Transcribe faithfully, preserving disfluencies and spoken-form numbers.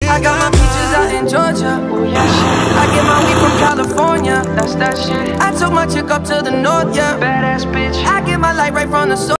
I got my peaches out in Georgia. I get my weed from California. That's that shit. I took my chick up to the north, yeah. Badass bitch. I get my light right from the source.